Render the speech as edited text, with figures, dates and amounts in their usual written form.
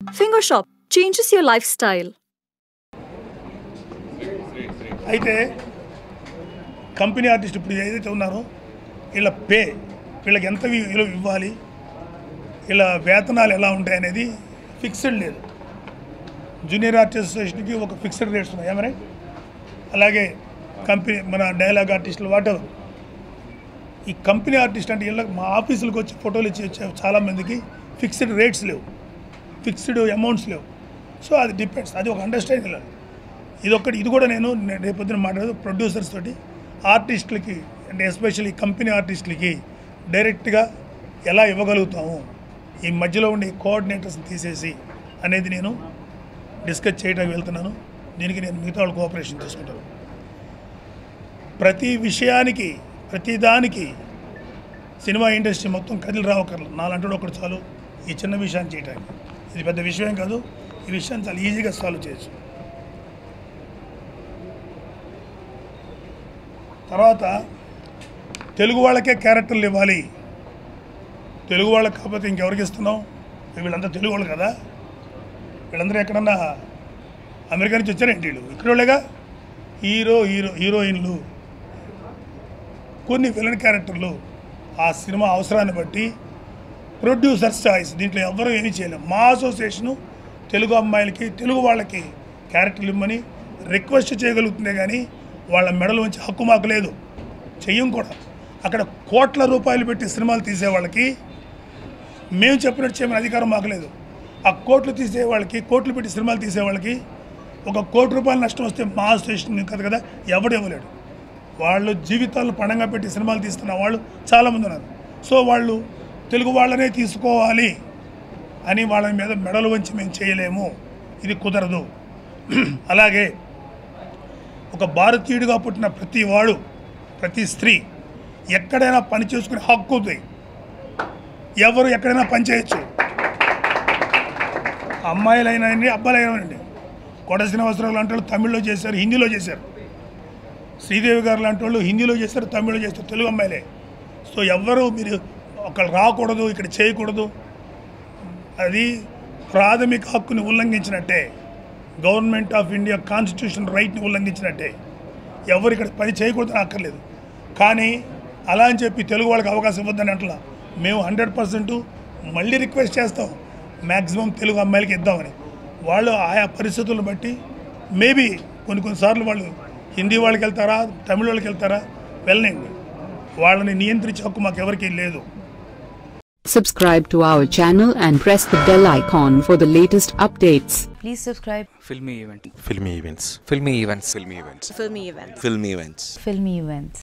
Finger Shop changes your lifestyle. అయితే company artist ఇప్పుడు ఏదైతే ఉన్నారో వీళ్ళ పే వీళ్ళకి ఎంత విలువ ఇవ్వాలి, వీళ్ళ వేతనాలు ఎలా ఉంటాయి అనేది ఫిక్స్డ్ లేదు. జూనియర్ ఆర్టిస్ట్ అసోసియేషన్కి ఒక ఫిక్స్డ్ రేట్స్ ఉన్నాయి ఏమన్నా. అలాగే కంపెనీ మన డైలాగ్ ఆర్టిస్టులు వాటెవర్ ఈ కంపెనీ ఆర్టిస్ట్ అంటే వీళ్ళకి మా ఆఫీసులకు వచ్చి ఫోటోలు ఇచ్చి వచ్చే చాలామందికి ఫిక్స్డ్ రేట్స్ లేవు, ఫిక్స్డ్ అమౌంట్స్ లేవు. సో అది డిపెండ్స్, అది ఒక అండర్స్టాండింగ్. ఇది కూడా నేను రేపొద్దున మాట్లాడదు ప్రొడ్యూసర్స్ తోటి ఆర్టిస్టులకి అంటే ఎస్పెషల్లీ కంపెనీ ఆర్టిస్టులకి డైరెక్ట్గా ఎలా ఇవ్వగలుగుతాము, ఈ మధ్యలో ఉండే కోఆర్డినేటర్స్ని తీసేసి అనేది నేను డిస్కస్ చేయడానికి వెళ్తున్నాను. దీనికి నేను మిగతా వాళ్ళు కోఆపరేషన్ తీసుకుంటాను. ప్రతి విషయానికి ప్రతిదానికి సినిమా ఇండస్ట్రీ మొత్తం కదిలి రావక్కర్లేదు. నాలంటాడు ఒకటి చాలు ఈ చిన్న విషయాన్ని చేయడానికి. ఇది పెద్ద విషయం కాదు, ఈ విషయాన్ని చాలా ఈజీగా సాల్వ్ చేయొచ్చు. తర్వాత తెలుగు వాళ్ళకే క్యారెక్టర్లు ఇవ్వాలి, తెలుగు వాళ్ళకి కాకపోతే ఇంకెవరికి ఇస్తున్నాం? వీళ్ళంతా తెలుగు వాళ్ళు కదా, వీళ్ళందరూ ఎక్కడన్నా అమెరికా నుంచి వచ్చారేంటి? వీళ్ళు ఇక్కడ వాళ్ళేగా. హీరోయిన్లు, కొన్ని విలన్ క్యారెక్టర్లు ఆ సినిమా అవసరాన్ని బట్టి ప్రొడ్యూసర్స్ చాయిస్, దీంట్లో ఎవరూ ఏమీ చేయలేము. మా అసోసియేషను తెలుగు అమ్మాయిలకి తెలుగు వాళ్ళకి క్యారెక్టర్లు ఇవ్వమని రిక్వెస్ట్ చేయగలుగుతుందే కానీ వాళ్ళ మెడలు వచ్చి హక్కు మాకు లేదు, చెయ్యం కూడా. అక్కడ కోట్ల రూపాయలు పెట్టి సినిమాలు తీసేవాళ్ళకి మేము చెప్పినట్టు చేయమని అధికారం మాకు లేదు. ఆ కోట్లు తీసే వాళ్ళకి, కోట్లు పెట్టి సినిమాలు తీసేవాళ్ళకి ₹1 కోటి నష్టం వస్తే మా అసోసియేషన్ కదా కదా ఎవడు ఇవ్వలేడు. వాళ్ళు జీవితాలను పణంగా పెట్టి సినిమాలు తీస్తున్న వాళ్ళు చాలామంది ఉన్నారు. సో వాళ్ళు తెలుగు వాళ్ళనే తీసుకోవాలి అని వాళ్ళ మీద మెడలు వంచి మేము చేయలేము, ఇది కుదరదు. అలాగే ఒక భారతీయుడిగా పుట్టిన ప్రతి వాడు, ప్రతి స్త్రీ ఎక్కడైనా పని చేసుకునే హక్కు ఉంది. ఎవరు ఎక్కడైనా పని చేయొచ్చు, అమ్మాయిలైనా అబ్బాయిలైనా. కోట శ్రీనివాసరావు లాంటి వాళ్ళు తమిళ్లో చేశారు, హిందీలో చేశారు. శ్రీదేవి గారు లాంటి వాళ్ళు హిందీలో చేస్తారు, తమిళ్లో చేస్తారు, తెలుగు అమ్మాయిలే. సో ఎవ్వరూ మీరు ఒకళ్ళు రాకూడదు, ఇక్కడ చేయకూడదు, అది ప్రాథమిక హక్కుని ఉల్లంఘించినట్టే, గవర్నమెంట్ ఆఫ్ ఇండియా కాన్స్టిట్యూషన్ రైట్ని ఉల్లంఘించినట్టే. ఎవరు ఇక్కడ పని చేయకూడదని అక్కర్లేదు. కానీ అలా అని చెప్పి తెలుగు వాళ్ళకి అవకాశం ఇవ్వద్దని అంటలా. మేము 100% మళ్ళీ రిక్వెస్ట్ చేస్తాం, మ్యాక్సిమం తెలుగు అమ్మాయిలకి ఇద్దామని. వాళ్ళు ఆయా పరిస్థితులను బట్టి మేబీ కొన్నిసార్లు వాళ్ళు హిందీ వాళ్ళకి వెళ్తారా, తమిళ వాళ్ళకి వెళ్తారా, వెళ్ళండి. వాళ్ళని నియంత్రించే హక్కు మాకు ఎవరికీ లేదు. Subscribe to our channel and press the bell icon for the latest updates. Please subscribe. FilmiEvents. FilmiEvents. FilmiEvents. FilmiEvents. FilmiEvents. FilmiEvents. FilmiEvents. FilmiEvents.